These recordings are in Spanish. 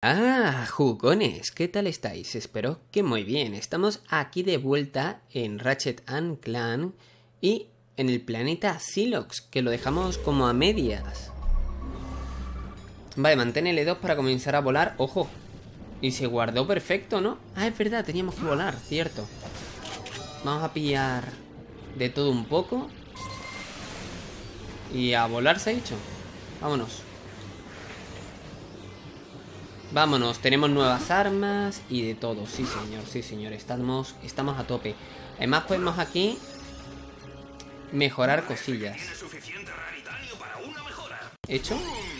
Ah, jugones, ¿qué tal estáis? Espero que muy bien. Estamos aquí de vuelta en Ratchet & Clank y en el planeta Silox, que lo dejamos como a medias. Vale, mantén L2 para comenzar a volar. ¡Ojo! Y se guardó perfecto, ¿no? Ah, es verdad, teníamos que volar, cierto. Vamos a pillar de todo un poco. Y a volar se ha dicho. Vámonos. Vámonos, tenemos nuevas armas y de todo. Sí, señor, estamos a tope. Además podemos aquí mejorar cosillas. ¿Hecho?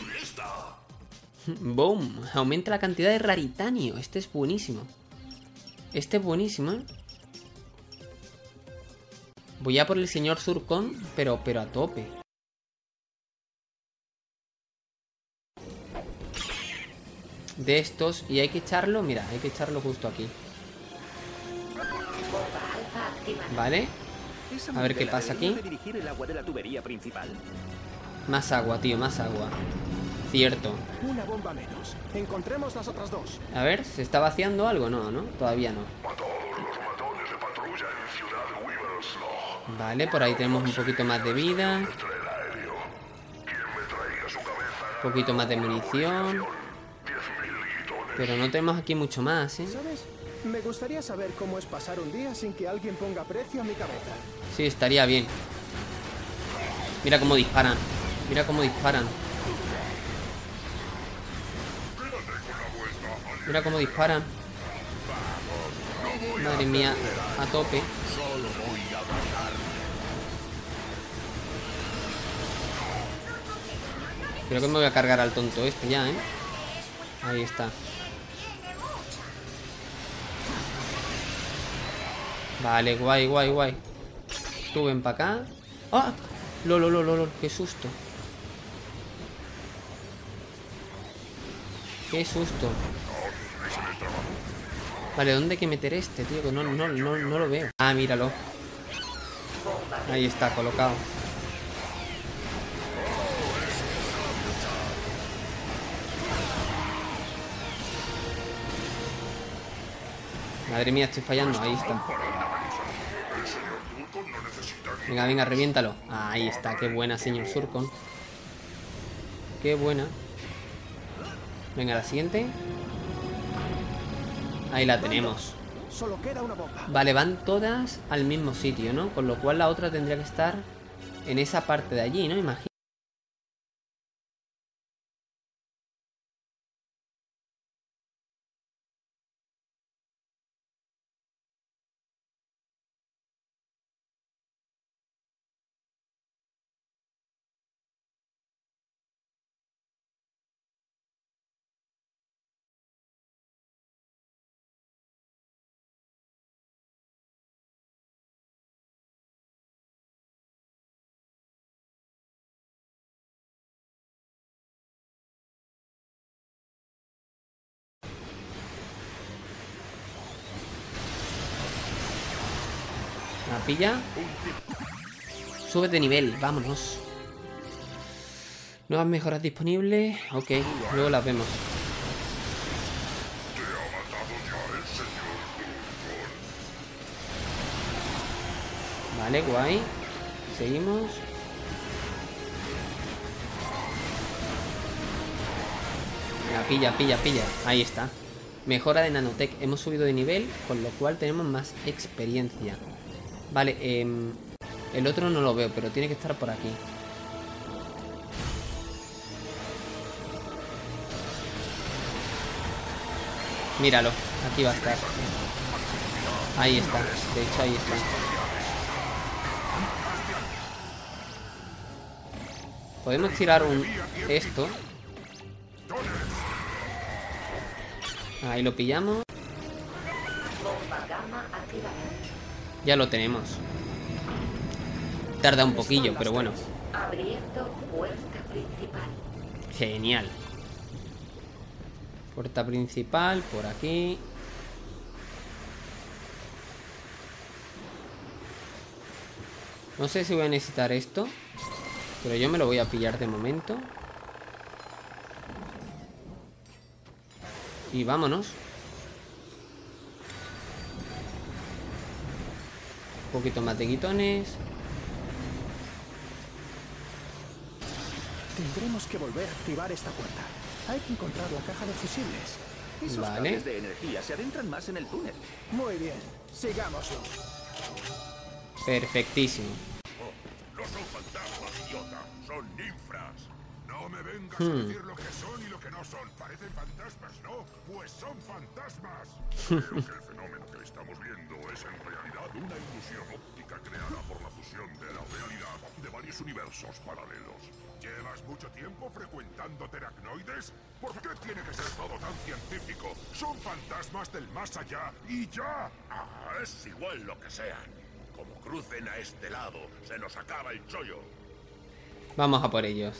Boom, aumenta la cantidad de raritanio. Este es buenísimo. Este es buenísimo, ¿eh? Voy a por el señor Zurkon, pero a tope. De estos, y hay que echarlo, mira, hay que echarlo justo aquí. Vale. A ver qué pasa aquí. Más agua, tío, más agua. Cierto. Una bomba menos. Encontremos las otras dos. A ver, ¿se está vaciando algo? No, ¿no? Todavía no. Vale, por ahí tenemos un poquito más de vida. Un poquito más de munición. Pero no tenemos aquí mucho más, ¿eh? ¿Sabes? Me gustaría saber cómo es pasar un día sin que alguien ponga precio a mi cabeza. Sí, estaría bien. Mira cómo disparan. Mira cómo disparan. Mira cómo disparan. Madre mía, a tope. Creo que me voy a cargar al tonto este ya, ¿eh? Ahí está. Vale, guay. Tú ven para acá. ¡Ah! ¡Lol! ¡Qué susto! ¡Qué susto! Vale, ¿dónde hay que meter este, tío? Que no lo veo. Ah, míralo. Ahí está, colocado. Madre mía, estoy fallando. Ahí está. Venga, reviéntalo. Ahí está, qué buena, señor Zurkon. Qué buena. Venga, la siguiente. Ahí la tenemos. Solo queda una bomba. Vale, van todas al mismo sitio, ¿no? Con lo cual la otra tendría que estar en esa parte de allí, ¿no? Imagino. La pilla. Sube de nivel, vámonos. Nuevas mejoras disponibles. Ok, luego las vemos. Vale, guay. Seguimos. La pilla. Ahí está. Mejora de nanotech. Hemos subido de nivel, con lo cual tenemos más experiencia. Vale, el otro no lo veo, pero tiene que estar por aquí. Míralo, aquí va a estar. Ahí está, de hecho ahí está. Podemos tirar esto. Ahí lo pillamos. Ya lo tenemos. Tarda un poquillo, pero bueno. Genial. Puerta principal, por aquí. No sé si voy a necesitar esto, pero yo me lo voy a pillar de momento. Y vámonos. Un poquito más de guitones. Tendremos que volver a activar esta puerta. Hay que encontrar la caja de fusibles. Esos Vale. cables de energía se adentran más en el túnel. Muy bien, sigámoslo. Perfectísimo. No son fantasmas, idiota. Son ninfras. No me vengas a decir lo que son y lo que no son. Parecen fantasmas, ¿no? Pues son fantasmas. Creo que el fenómeno que estamos viendo es en realidad una ilusión óptica creada por la fusión de la realidad de varios universos paralelos. ¿Llevas mucho tiempo frecuentando teracnoides? ¿Por qué tiene que ser todo tan científico? Son fantasmas del más allá y ya. Ah, es igual lo que sean. Como crucen a este lado, se nos acaba el chollo. Vamos a por ellos.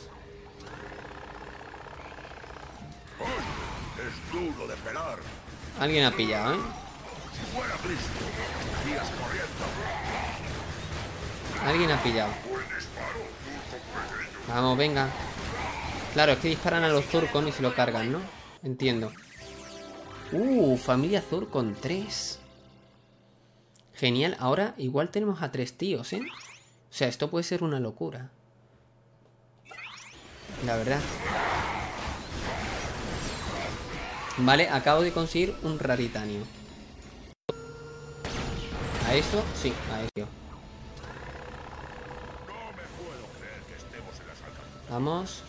¡Ay! Es duro de pelar. Alguien ha pillado, ¿eh? Si fuera Cristo, estarías corriendo. Alguien ha pillado. Buen disparo, turco pequeño. Vamos, venga. Claro, es que disparan a los Zurkon y se lo cargan, ¿no? Entiendo. Familia Zurkon 3. Genial. Ahora igual tenemos a 3 tíos, ¿eh? O sea, esto puede ser una locura. La verdad. Vale, acabo de conseguir un raritanio. ¿A eso? Sí, a eso. No me puedo creer que estemos en las alcantarillas. Vamos.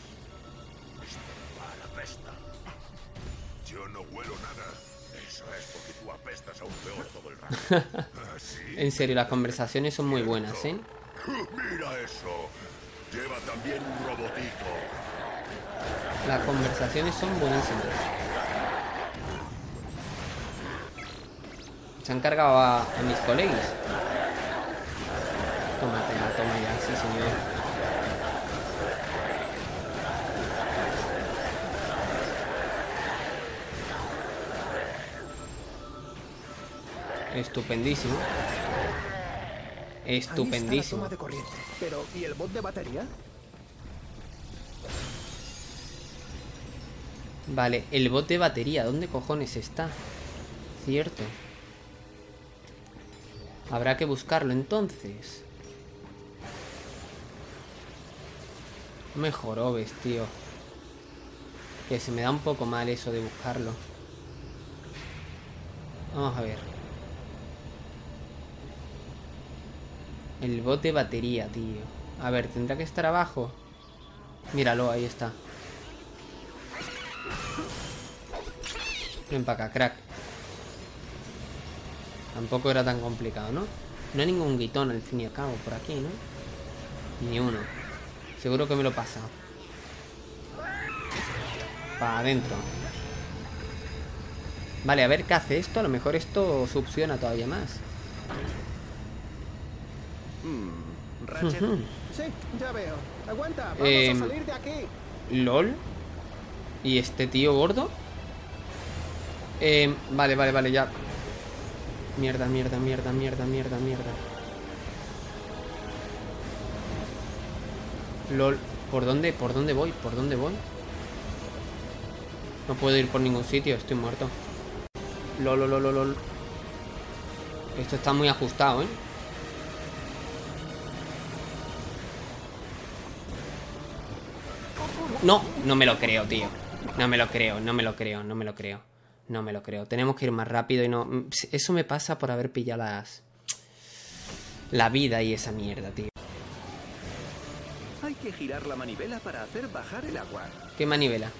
A la pesta. Yo no huelo nada. Eso es porque tú apestas aún peor todo el rato. ¿Ah, sí? En serio, las conversaciones son muy buenas, ¿eh? Mira eso. Lleva también un robotito. Las conversaciones son buenísimas. Se han cargado a mis colegas. Tómatela, toma ya, sí señor. Estupendísimo. Ahí está la Estupendísimo. toma de corriente. Pero, ¿y el bot de batería? Vale, el bot de batería, ¿dónde cojones está? Cierto. Habrá que buscarlo entonces. No me jorobes, tío. Que se me da un poco mal eso de buscarlo. Vamos a ver. El bot de batería, tío. A ver, ¿tendrá que estar abajo? Míralo, ahí está. Ven para acá, crack. Tampoco era tan complicado, ¿no? No hay ningún guitón al fin y al cabo por aquí, ¿no? Ni uno. Seguro que me lo he pasado. Para adentro. Vale, a ver qué hace esto. A lo mejor esto succiona todavía más. Ratchet, Sí, ya veo. Aguanta, vamos Eh, a salir de aquí. LOL. ¿Y este tío gordo? Vale, ya. Mierda. LOL. ¿Por dónde voy? No puedo ir por ningún sitio, estoy muerto. LOL. Esto está muy ajustado, ¿eh? No me lo creo, tío. No me lo creo. Tenemos que ir más rápido y no... Eso me pasa por haber pillado la vida y esa mierda, tío. hay que girar la manivela para hacer bajar el agua. ¿Qué manivela?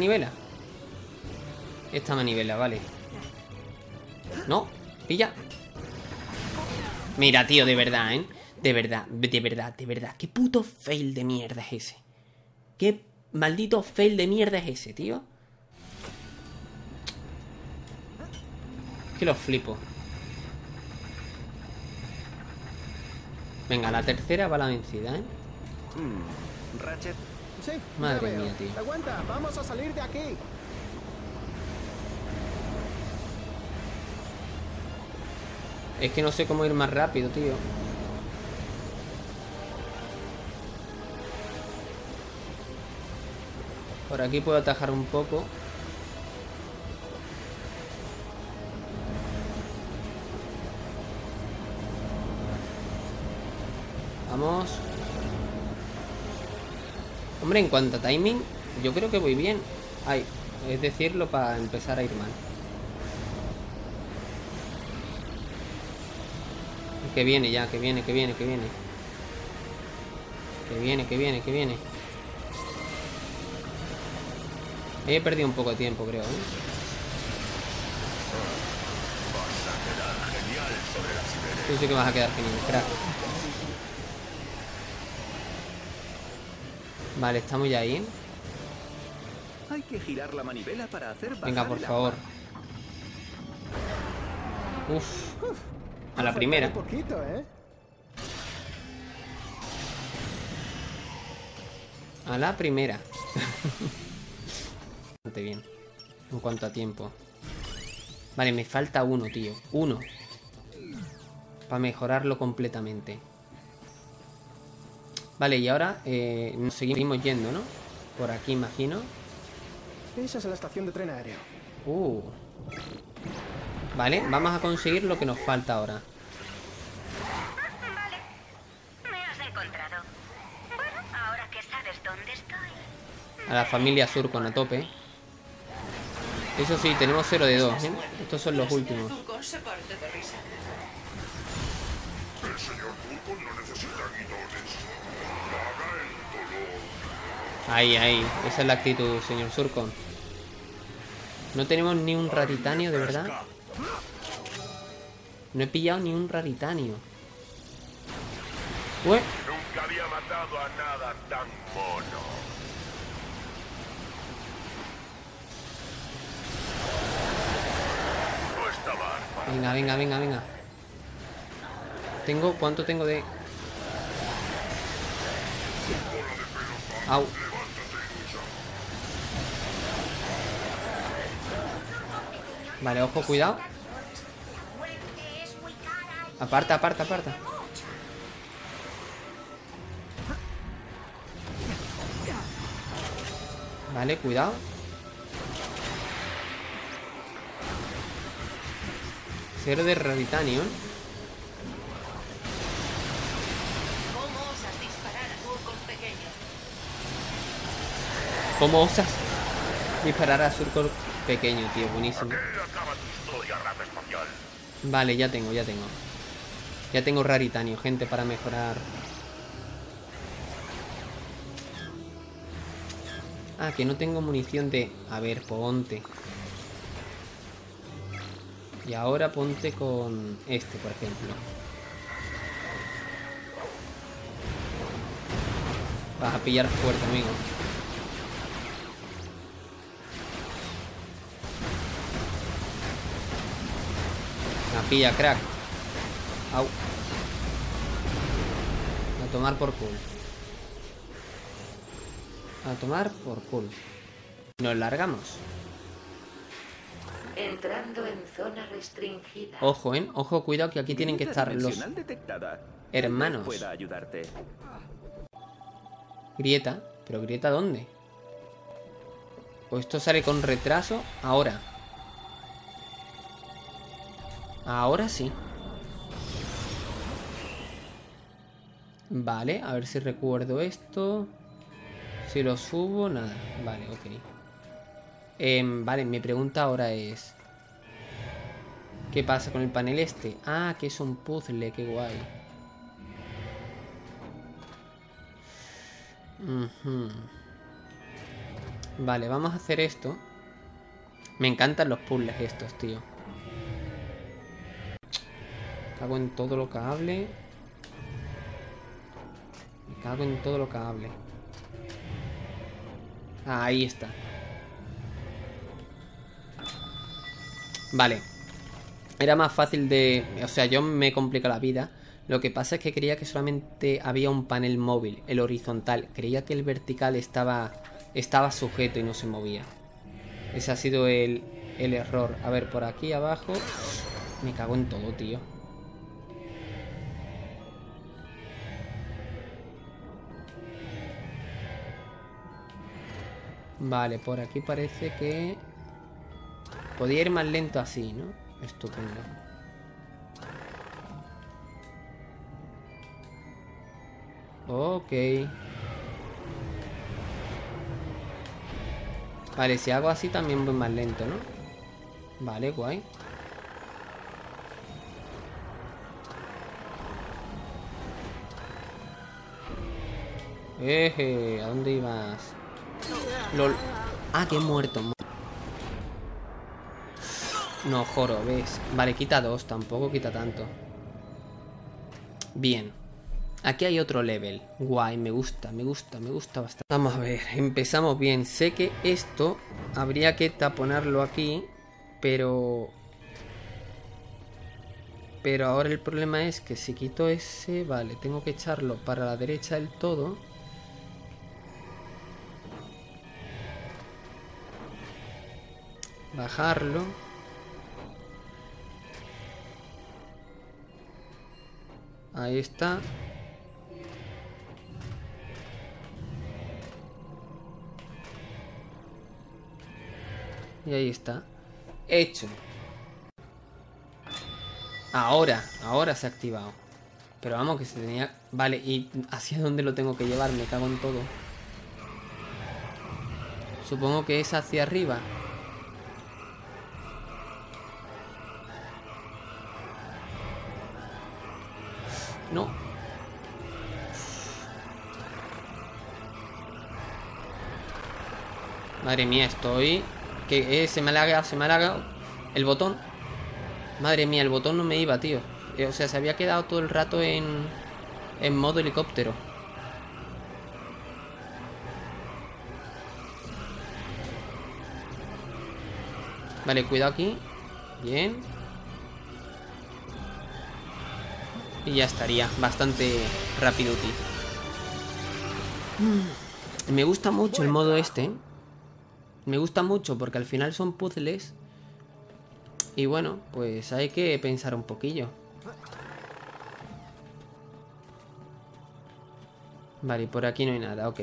Esta manivela, vale. No, pilla. Mira, tío, de verdad, ¿eh? De verdad. ¿Qué puto fail de mierda es ese? ¿Qué maldito fail de mierda es ese, tío? Que lo flipo. Venga, la tercera va la vencida, ¿eh? Ratchet, Sí, Madre ya veo. mía, tío. Aguanta, vamos a salir de aquí. Es que no sé cómo ir más rápido, tío. Por aquí puedo atajar un poco. Vamos. Hombre, en cuanto a timing, yo creo que voy bien. Ay, es decirlo para empezar a ir mal. Que viene ya, que viene. Que viene. He perdido un poco de tiempo, creo, ¿eh? Tú sí que vas a quedar genial, crack. Vale, estamos ya ahí. Hay que girar la manivela para hacer bajar Venga, por el favor. agua. Uf. A la primera. Un poquito, ¿eh? A la primera. Bastante bien. En cuanto a tiempo. Vale, me falta uno, tío. Uno. Para mejorarlo completamente. Vale, y ahora nos seguimos yendo, ¿no? Por aquí, imagino. Esa es la estación de tren aéreo. Vale, vamos a conseguir lo que nos falta ahora. Vale, me has encontrado. Bueno, ahora que sabes dónde estoy. A la familia Surcon a tope. Eso sí, tenemos 0 de 2, ¿eh? Estos son los últimos. El señor Turco no necesita guidones. Haga el dolor. Ahí. Esa es la actitud, señor Surcon. No tenemos ni un raritanio, de verdad. No he pillado ni un raritanio. Ué. Nunca había matado a nada tan mono. No estaba. Venga. ¿Cuánto tengo de...? Au. Vale, ojo, cuidado. Aparta. Vale, cuidado. Cero de raritanio. ¿Cómo osas disparar a Surcon pequeño, tío? Buenísimo. Acaba tu historia, rata espacial. Vale, ya tengo. Ya tengo raritanio, gente, para mejorar. Ah, que no tengo munición de... A ver, ponte. Y ahora ponte con este, por ejemplo. Vas a pillar fuerte, amigo. La pilla, crack. Au. A tomar por culo. A tomar por culo. Nos largamos. Entrando en zona restringida. Ojo, Ojo, cuidado, que aquí tienen que estar los Dimensional detectada. hermanos. Pueda ayudarte. Grieta. ¿Pero grieta dónde? ¿O esto sale con retraso? Ahora. Ahora sí. Vale, a ver si recuerdo esto. Si lo subo, nada. Vale, ok. Vale, mi pregunta ahora es... ¿qué pasa con el panel este? Ah, que es un puzzle, qué guay. Vale, vamos a hacer esto. Me encantan los puzzles estos, tío. Cago en todo lo que hable. Me cago en todo lo que hable. Ah, ahí está. Vale. Era más fácil de... O sea, yo me complico la vida. Lo que pasa es que creía que solamente había un panel móvil, el horizontal. Creía que el vertical estaba sujeto y no se movía. Ese ha sido el error. A ver, por aquí abajo... Me cago en todo, tío. Vale, por aquí parece que... podía ir más lento así, ¿no? Estupendo. Ok. Vale, si hago así también voy más lento, ¿no? Vale, guay. ¿A dónde ibas? LOL. Ah, que he muerto. No, joro, ¿ves? Vale, quita 2, tampoco quita tanto. Bien. Aquí hay otro level. Guay, me gusta bastante. Vamos a ver, empezamos bien. Sé que esto habría que taponarlo aquí, pero ahora el problema es que si quito ese, vale, tengo que echarlo para la derecha del todo. Bajarlo. Ahí está. Y ahí está. Hecho. Ahora se ha activado. Pero vamos, que se tenía... Vale, ¿y hacia dónde lo tengo que llevar? Me cago en todo. Supongo que es hacia arriba. No. Madre mía, estoy... Que se me ha lagado el botón. Madre mía, el botón no me iba, tío. O sea, se había quedado todo el rato en modo helicóptero. Vale, cuidado aquí. Bien. Y ya estaría. Bastante rápido, tío. Me gusta mucho el modo este. Me gusta mucho porque al final son puzzles. Y bueno, pues hay que pensar un poquillo. Vale, y por aquí no hay nada, ok.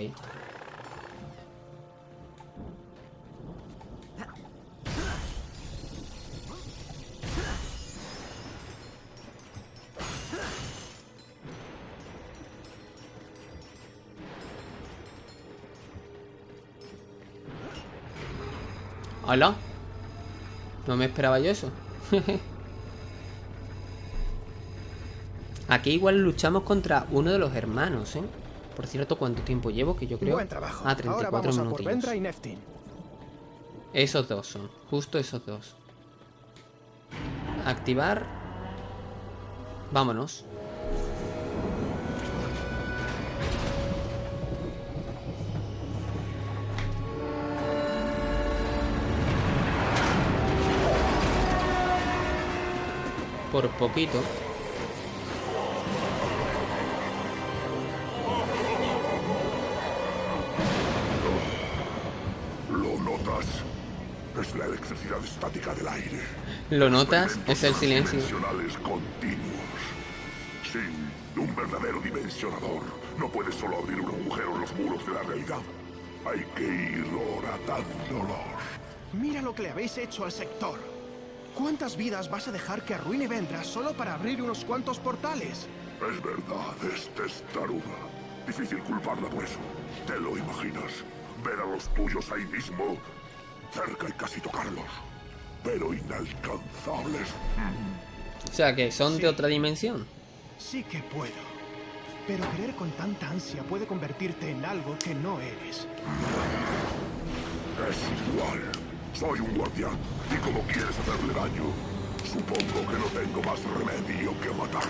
¡Hala! No me esperaba yo eso. Aquí igual luchamos contra uno de los hermanos, ¿eh? Por cierto, ¿cuánto tiempo llevo? Que yo creo... Buen trabajo. 34 minutillos. Vendra y Neftin. Esos dos son. Justo esos dos. Activar. Vámonos. Por poquito. ¿Lo notas? Es la electricidad estática del aire. ¿Lo notas? Es el silencio. Dimensionales continuos. Sin un verdadero dimensionador, no puedes solo abrir un agujero en los muros de la realidad. Hay que ir horadándolos. Mira lo que le habéis hecho al sector. ¿Cuántas vidas vas a dejar que arruine Vendra solo para abrir unos cuantos portales? Es verdad, es testaruda. Difícil culparla por eso. ¿Te lo imaginas? Ver a los tuyos ahí mismo, cerca y casi tocarlos, pero inalcanzables. O sea, que son Sí. de otra dimensión. Sí que puedo. Pero querer con tanta ansia puede convertirte en algo que no eres. Es igual. Soy un guardián. ¿Y como quieres hacerle daño? Supongo que no tengo más remedio que matarte.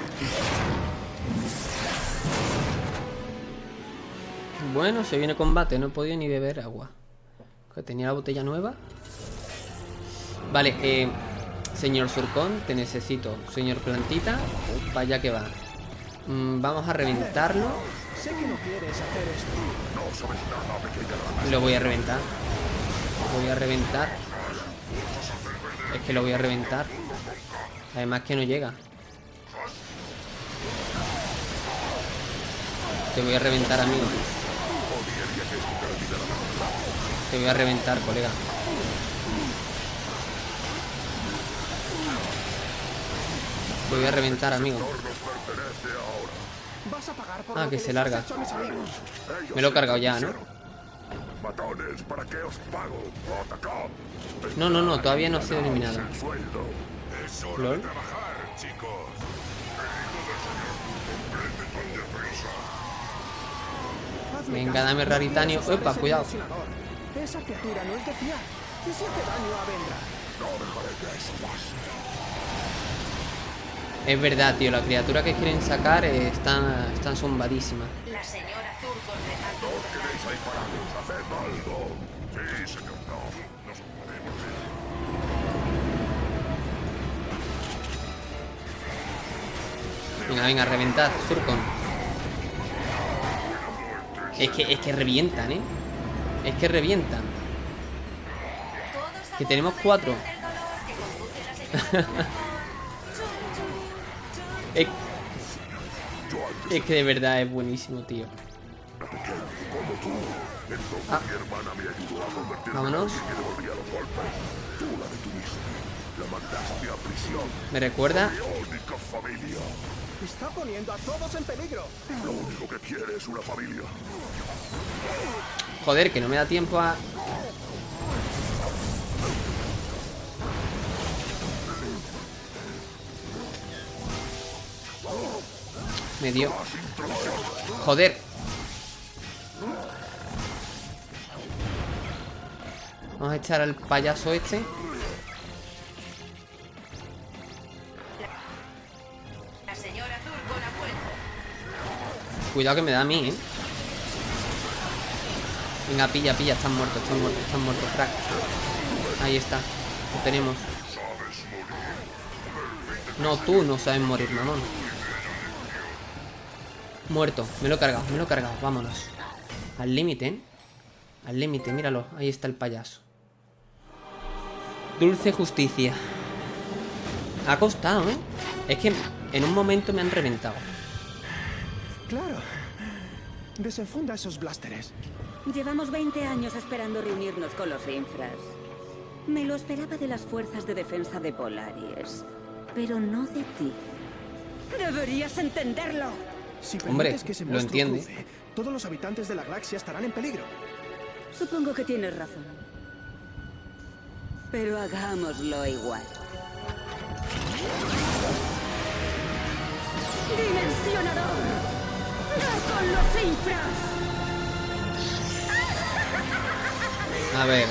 Bueno, se viene combate. No he podido ni beber agua. Que tenía la botella nueva. Vale, señor Surcón, te necesito. Señor Plantita, vaya que va. Vamos a reventarlo. Sé que no quieres hacer esto. No sabes nada, pequeña rana. Lo voy a reventar. Lo voy a reventar. Es que lo voy a reventar. Además que no llega. Te voy a reventar, amigo. Te voy a reventar, colega. Te voy a reventar, amigo. Vas a pagar por Ah, lo que que se les has larga. hecho a mis amigos. Me lo he cargado ya, ¿no? Matones, ¿para qué os pago? ¡Atacad! No, no, no, todavía no ha sido eliminado. El sueldo. Es hora ¿Lol? de trabajar, chicos. Hazme Venga, caso, dame no raritanio. pienses usar Epa, ese cuidado. dimensionador. Esa criatura no es de fiar. Y si hace daño a Vendra. No dejaré que eso pase. Es verdad, tío, la criatura que quieren sacar está zumbadísima. La señora Zurkon ¿No os quedéis ahí parados? ¡Haced algo! Sí, señor. No, nos podemos ir. Venga, venga, reventad, Zurkon. Es que revientan, ¿eh? Es que revientan. Que tenemos 4. Es que de verdad es buenísimo, tío. Ah. Mi hermana me ayudó a convertirme Vámonos. y me devolvía los golpes. Tú la detuviste. La mandaste a prisión. Me recuerda. Mi única familia. Está poniendo a todos en peligro. Lo único que quiere es una familia. Joder, que no me da tiempo a... Me dio... Joder. Vamos a echar al payaso este. La señora Zurkon ha vuelto. Cuidado que me da a mí, ¿eh? Venga, pilla, pilla. Están muertos, crack. Ahí está. Lo tenemos. No, tú no sabes morir, mamón. Muerto. Me lo he cargado, Vámonos. Al límite, ¿eh? Al límite, míralo. Ahí está el payaso. Dulce justicia. Ha costado, ¿eh? Es que en un momento me han reventado. Claro. Desenfunda esos blásteres. Llevamos 20 años esperando reunirnos con los infras. Me lo esperaba de las fuerzas de defensa de Polaris, pero no de ti. Deberías entenderlo. Si Hombre, permites que ese lo monstruo entiende. cruce, todos los habitantes de la galaxia estarán en peligro. Supongo que tienes razón. Pero hagámoslo igual. ¡Dimensionador! ¡Da con los infras! A ver.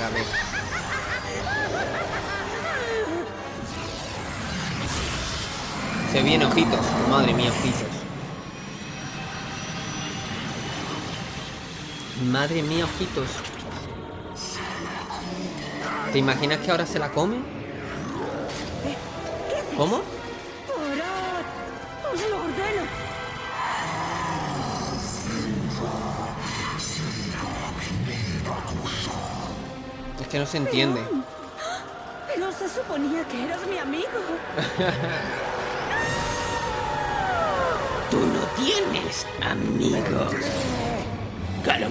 Se viene ojitos. Madre mía, ojitos. Madre mía, ojitos. ¿Te imaginas que ahora se la come? ¿Cómo? ¡Parad! ¡Os lo ordeno! Es que no se entiende. Pero se suponía que eras mi amigo. Tú no tienes amigos. Callum.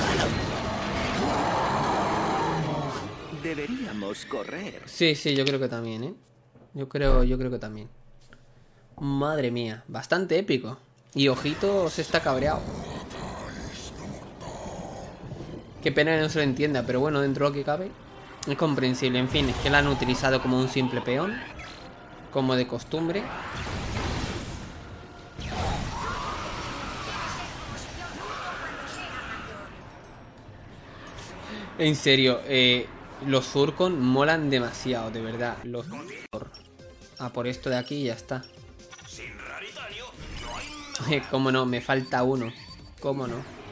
Deberíamos correr. Sí, yo creo que también, ¿eh? Yo creo que también. Madre mía, bastante épico. Y Ojitos está cabreado. Qué pena que no se lo entienda, pero bueno, dentro de lo que cabe es comprensible. En fin, es que la han utilizado como un simple peón, como de costumbre. En serio, los Zurkon molan demasiado, de verdad. Los... Ah, por esto de aquí y ya está. ¿Cómo no? Me falta uno. ¿Cómo no?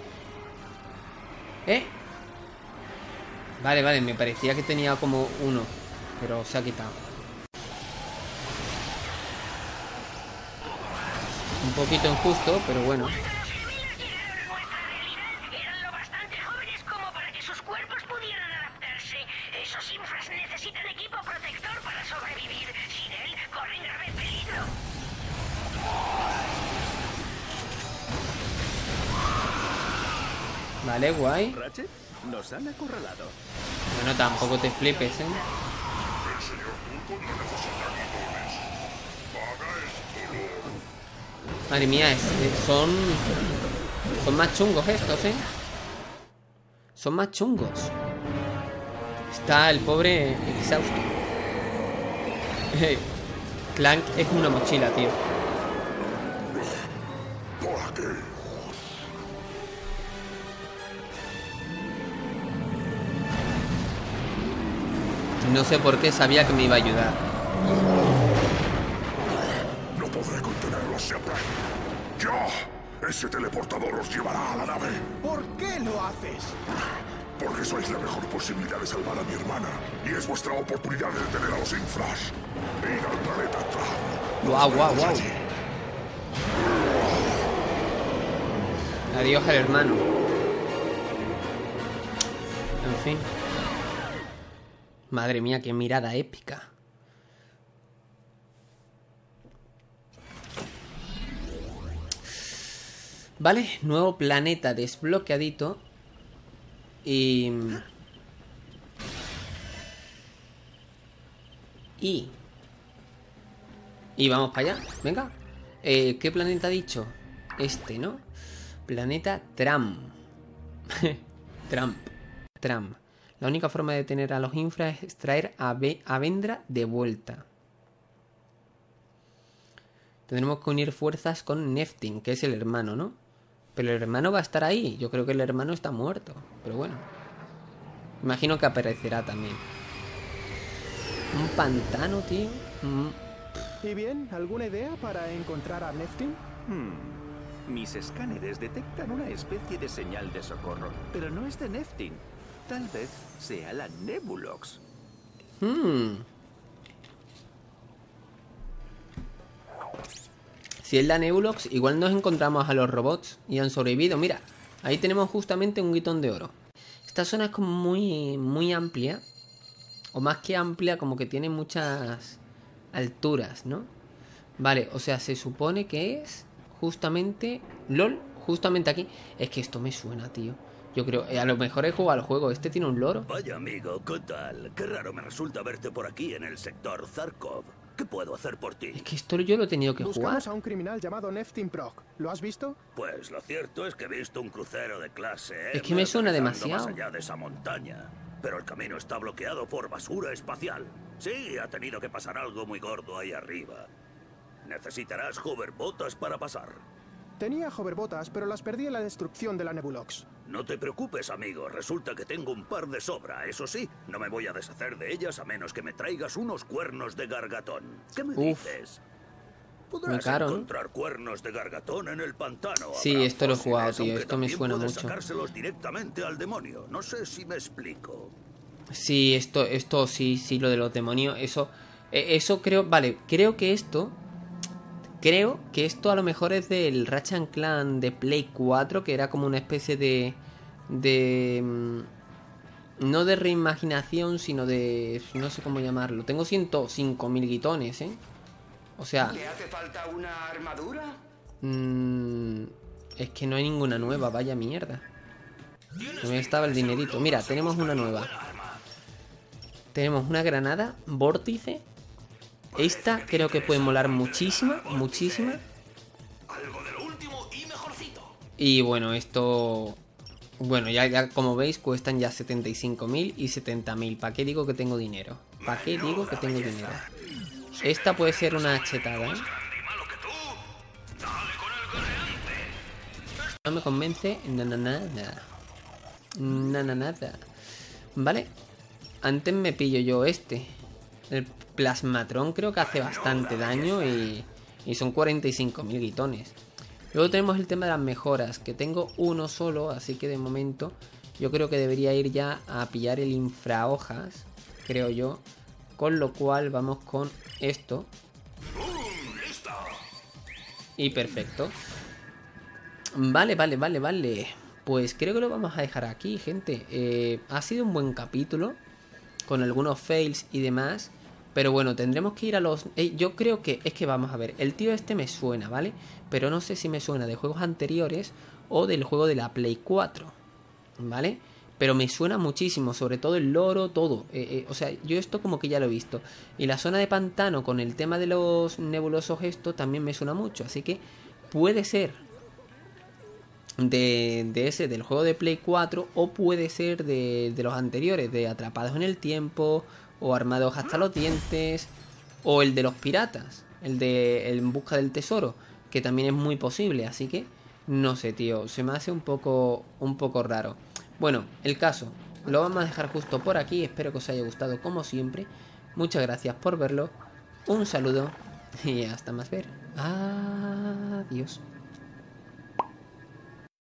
Vale, me parecía que tenía como uno, pero se ha quitado. Un poquito injusto, pero bueno. Eran lo bastante jóvenes como para que sus cuerpos pudieran adaptarse. Esos infras necesitan equipo protector para sobrevivir. Sin él, corren grave peligro. Vale, guay. Ratchet, nos han acorralado. Bueno, tampoco te flipes, ¿eh? El señor Zurkon no necesita matones. Paga el dolor. Madre mía, son más chungos estos, ¿eh? Son más chungos. Está el pobre exhausto. Clank es una mochila, tío. No sé por qué sabía que me iba a ayudar. No podré contenerlos siempre. ¡Yo! Ese teleportador os llevará a la nave. ¿Por qué lo haces? Porque sois la mejor posibilidad de salvar a mi hermana. Y es vuestra oportunidad de detener a los infras. E ir al planeta Tram. Guau, guau, guau. Adiós al hermano. En fin. Madre mía, qué mirada épica. Vale, nuevo planeta desbloqueadito. Y vamos para allá, venga. ¿Qué planeta ha dicho? Este, ¿no? Planeta Tram. Tram. La única forma de detener a los infras es traer a Vendra de vuelta. Tendremos que unir fuerzas con Neftin, que es el hermano, ¿no? Pero el hermano va a estar ahí. Yo creo que el hermano está muerto. Pero bueno. Imagino que aparecerá también. Un pantano, tío. ¿Y bien? ¿Alguna idea para encontrar a Neftin? Mis escáneres detectan una especie de señal de socorro, pero no es de Neftin. Tal vez sea la Nebulox. Si es la Nebulox, igual nos encontramos a los robots y han sobrevivido. Mira, ahí tenemos justamente un guitón de oro. Esta zona es como muy amplia. O más que amplia, como que tiene muchas alturas, ¿no? Vale, o sea, se supone que es justamente... LOL, justamente aquí. Es que esto me suena, tío. Yo creo, a lo mejor he jugado al juego. Este tiene un loro. Vaya amigo, ¿qué tal? Qué raro me resulta verte por aquí en el sector Zarkov. ¿Qué puedo hacer por ti? Es que esto yo lo he tenido que Buscamos jugar. a un criminal llamado Neftin Proc. ¿Lo has visto? Pues lo cierto es que he visto un crucero de clase Es que me suena aterrizando demasiado. más allá de esa montaña. Pero el camino está bloqueado por basura espacial. Sí, ha tenido que pasar algo muy gordo ahí arriba. Necesitarás hoverbotas para pasar. Tenía hoverbotas, pero las perdí en la destrucción de la Nebulox. No te preocupes, amigo. Resulta que tengo un par de sobra. Eso sí, no me voy a deshacer de ellas a menos que me traigas unos cuernos de gargatón. ¿Qué me dices? Podrás caro, ¿no? encontrar cuernos de gargatón en el pantano. Sí, Habrá esto lo he jugado, fósiles, tío. aunque Esto me también suena puedes mucho. sacárselos directamente al demonio. No sé si me explico. Sí, esto sí, lo de los demonios. Eso creo... Vale, creo que esto a lo mejor es del Ratchet & Clank de Play 4, que era como una especie de no de reimaginación, sino de... no sé cómo llamarlo. Tengo 105.000 guitones, ¿eh? O sea... ¿Le hace falta una armadura? Es que no hay ninguna nueva, vaya mierda. ¿Dónde estaba el dinerito? Mira, tenemos una nueva. Tenemos una granada vórtice. Esta creo que puede molar muchísima. Y bueno, esto... Bueno, ya como veis cuestan ya 75.000 y 70.000. ¿Para qué digo que tengo dinero? Esta puede ser una chetada, ¿eh? No me convence nada. Vale. Antes me pillo yo este. El Plasmatron creo que hace bastante daño y son 45.000 guitones. Luego tenemos el tema de las mejoras, que tengo uno solo, así que de momento yo creo que debería ir ya a pillar el infrahojas, creo yo. Con lo cual vamos con esto. Y perfecto. Vale. Pues creo que lo vamos a dejar aquí, gente. Ha sido un buen capítulo, con algunos fails y demás. Pero bueno, tendremos que ir a los... yo creo que... Es que vamos a ver, el tío este me suena, ¿vale? Pero no sé si me suena de juegos anteriores o del juego de la Play 4, ¿vale? Pero me suena muchísimo, sobre todo el loro, todo. O sea, yo esto como que ya lo he visto. Y la zona de pantano con el tema de los nebulosos, esto también me suena mucho. Así que puede ser del juego de Play 4 o puede ser de los anteriores, de Atrapados en el Tiempo o Armados hasta los dientes o el de los piratas, el de En busca del tesoro, que también es muy posible, así que no sé, tío, se me hace un poco raro. Bueno, el caso, lo vamos a dejar justo por aquí, espero que os haya gustado como siempre. Muchas gracias por verlo, un saludo y hasta más ver. Adiós.